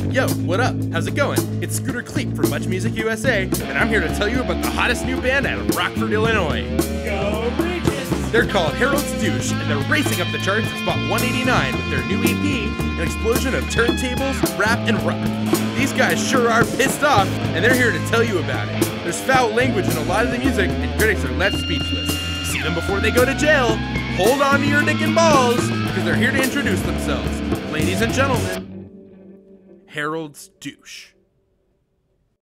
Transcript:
Yo, what up? How's it going? It's Scooter Cleek from Much Music USA, and I'm here to tell you about the hottest new band out of Rockford, Illinois. Go Regis! They're called Herald's Douche, and they're racing up the charts at spot 189 with their new EP, an explosion of turntables, rap, and rock. These guys sure are pissed off, and they're here to tell you about it. There's foul language in a lot of the music, and critics are left speechless. See them before they go to jail. Hold on to your dick and balls, because they're here to introduce themselves. Ladies and gentlemen, Herald's Douche.